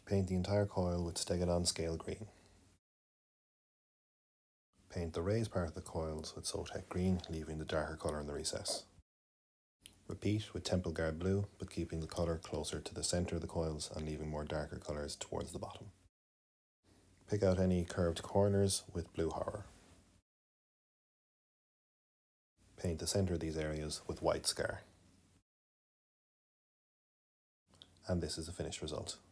Paint the entire coil with Stegadon Scale Green. Paint the raised part of the coils with Sotek Green, leaving the darker colour in the recess. Repeat with Temple Guard Blue, but keeping the colour closer to the centre of the coils and leaving more darker colours towards the bottom. Pick out any curved corners with Blue Horror. Paint the centre of these areas with White Scar. And this is the finished result.